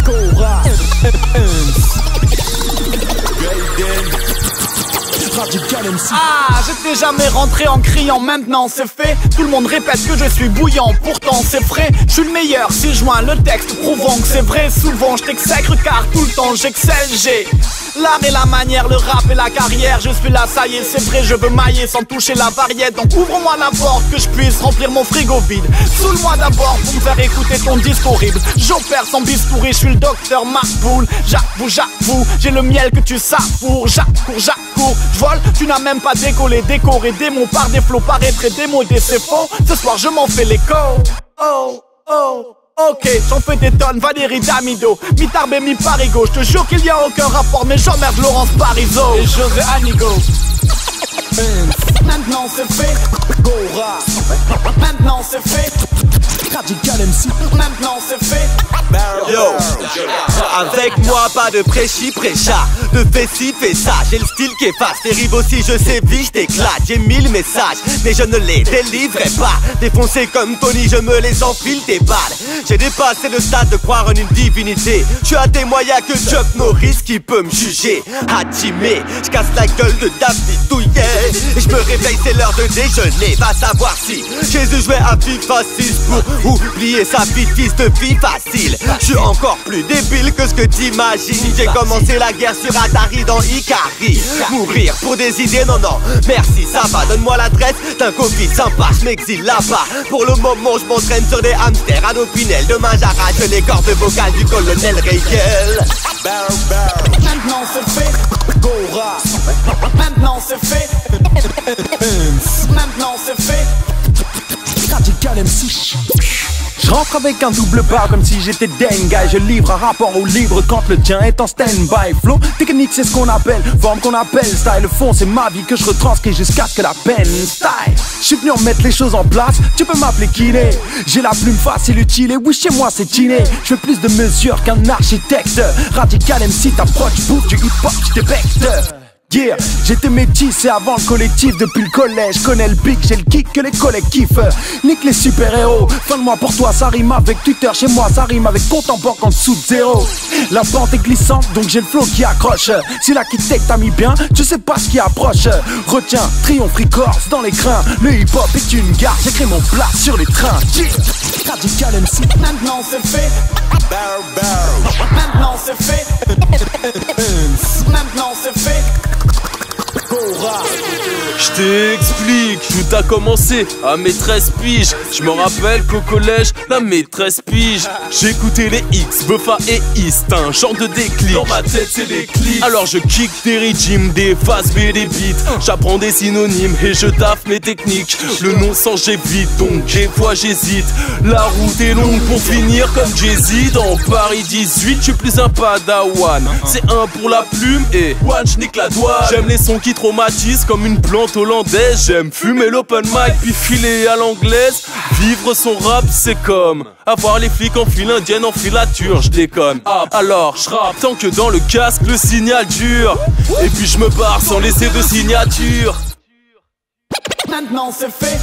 Cora. Ah, j'étais jamais rentré en criant, maintenant c'est fait. Tout le monde répète que je suis bouillant, pourtant c'est frais. Je suis le meilleur si je joins le texte prouvant que c'est vrai. Souvent je t'exècre car tout le temps j'excelle. J'ai l'art et la manière, le rap et la carrière. Je suis là, ça y est, c'est vrai, je veux mailler sans toucher la variette. Donc ouvre-moi la porte que je puisse remplir mon frigo vide. Soule-moi d'abord pour me faire écouter ton disque horrible. J'opère sans bistouri, je suis le docteur Marboul. J'avoue, j'ai le miel que tu savoures. J'accours, j'vole, tu n'as même pas décollé. Décoré des mots par des flots, paraîtrait démodé, c'est faux. Ce soir je m'en fais l'écho. Oh. Ok, j'en fais des tonnes, Valérie Damido, mi-Tarbé, mi-Parigo. Je te jure qu'il y a aucun rapport, mais j'emmerde Laurence Parisot et José Anigo. Maintenant c'est fait, Cora. Maintenant c'est fait, Radical MC. Maintenant c'est fait. Yo, avec moi pas de prêcha, de fais ci, fais ça. J'ai le style qui efface, les rives aussi je sévis, je t'éclate. J'ai 1000 messages, mais je ne les délivrerai pas. Défoncé comme Tony, je me les enfile tes balles. J'ai dépassé le stade de croire en une divinité. Je suis à des moyens que Chuck Norris qui peut me juger. Hajime, je casse la gueule de David Douillet. Et je me réveille, c'est l'heure de déjeuner. Va savoir si Jésus jouait à FIFA 6 pour oublier sa vie, fils de fille facile. Je suis encore plus débile que ce que t'imagines. J'ai commencé la guerre sur Atari dans Ikari. Mourir pour des idées, non, merci, ça va. Donne-moi l'adresse d'un copier sympa, je m'exile là-bas. Pour le moment, je m'entraîne sur des hamsters à l'opinel. Demain, j'arrache les cordes vocales du colonel Reigel. Maintenant c'est fait, Cora. Maintenant c'est fait. Maintenant c'est fait. Radical MC. Je rentre avec un double bar comme si j'étais Dengue. Je livre un rapport au libre quand le tien est en stand-by. Flow, technique c'est ce qu'on appelle, forme qu'on appelle style. Le fond c'est ma vie que je retranscris jusqu'à ce que la peine style. Je suis venu remettre les choses en place, tu peux m'appeler kiné. J'ai la plume facile utile, oui chez moi c'est tiné. Je fais plus de mesures qu'un architecte. Radical MC t'approche, bouffe du hip-hop, je t'ébecte. Yeah, j'étais métissé avant le collectif depuis le collège. Connais le pic, j'ai le kick que les collectifs. Nique les super-héros. Fin de mois pour toi, ça rime avec Twitter. Chez moi, ça rime avec compte en banque en dessous de zéro. La pente est glissante, donc j'ai le flow qui accroche. Si l'architecte t'a mis bien, tu sais pas ce qui approche. Retiens, triomphe records dans les crins. Le hip-hop est une gare, j'écris mon plat sur les trains. Yeah. Radical MC. Maintenant c'est fait. Maintenant c'est fait. Maintenant c'est fait. Je t'explique, tout a commencé à mes 13 piges. Je me rappelle qu'au collège, la maîtresse pige. J'écoutais les X, Buffa et East, un genre de déclic. Dans ma tête c'est des clics. Alors je kick des régimes, des phases B, des beats. J'apprends des synonymes et je taffe mes techniques. Le nom sans j'évite, donc des fois j'hésite. La route est longue pour finir comme Jay-Z. Dans Paris 18, je suis plus un padawan. C'est un pour la plume et one, j'nique la douane. J'aime les sons qui traumatisent comme une plante hollandaise. J'aime fumer l'open mic puis filer à l'anglaise. Vivre son rap c'est comme avoir les flics en file indienne en filature, je déconne. Alors je rappe tant que dans le casque le signal dure. Et puis je me barre sans laisser de signature. Maintenant c'est fait.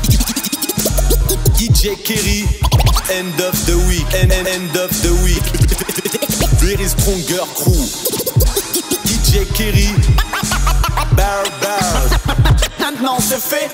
DJ Kerry, end of the week, end of the week. Very stronger crew. DJ Kerry, bar. Maintenant c'est fait.